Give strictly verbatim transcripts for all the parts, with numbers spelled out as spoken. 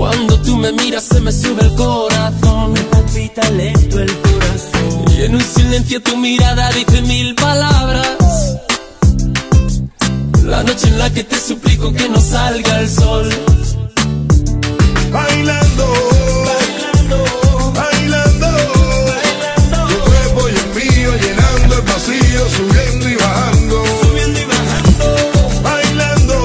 Cuando tú me miras se me sube el corazón, me palpita lento el corazón. y en un silencio tu mirada dice mil palabras. La noche en la que te suplico que no salga el sol. Bailando, Bailando, bailando, bailando, tu cuerpo y el mío llenando el vacío, subiendo y bajando. subiendo y bajando, Bailando,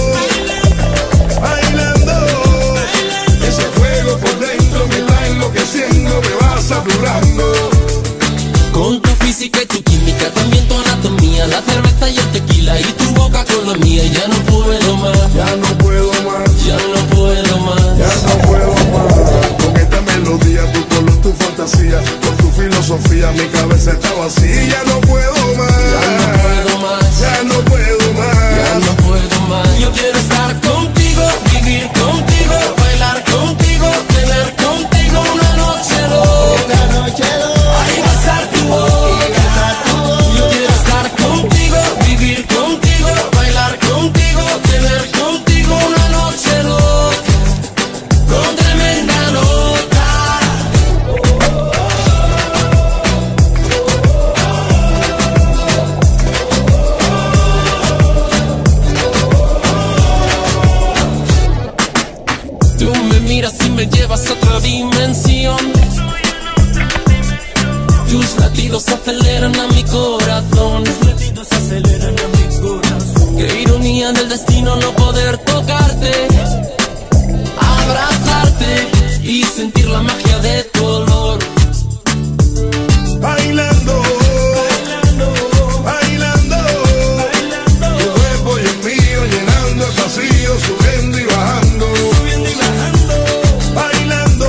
bailando, ese fuego por dentro me está enloqueciendo, me va saturando. Con tu física y tu química, también tu anatomía, la cerveza y el tequila y tu boca con la mía. Ya no puedo más, Ya no puedo más, ya no puedo más. ya no puedo más. Con esta melodía, tu color, tu fantasía, con tu filosofía, mi cabeza está vacía. Ya no puedo más, Ya no puedo más, ya no puedo más. ya no puedo más. Yo quiero estar contigo, vivir contigo, bailar contigo, tener contigo una noche loca. una noche loca, Ay, besar tu boca. Yo quiero estar contigo, vivir contigo, bailar contigo, tener contigo una noche loca, con tremenda nota. Tú me miras y me llevas a otra dimensión. Tus latidos aceleran a mi corazón. los latidos aceleran a mi corazón. Qué ironía del destino no poder tocarte, abrazarte y sentir la magia de tu olor. Bailando, Bailando, bailando, bailando, tu cuerpo y el mío llenando el vacío, subiendo y bajando. subiendo y bajando, Bailando,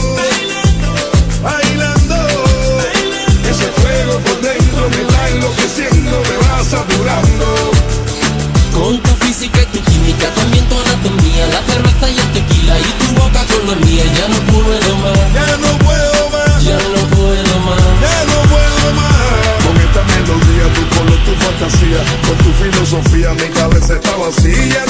bailando, ese fuego por dentro me está enloqueciendo, me va saturando. Con tu física y tu química, también tu anatomía, la cerveza y el tequila y tu boca con la mía. Ya no puedo más, Ya no puedo más, ya no puedo más. ya no puedo más. Con esta melodía, tu color, tu fantasía, con tu filosofía, mi cabeza está vacía.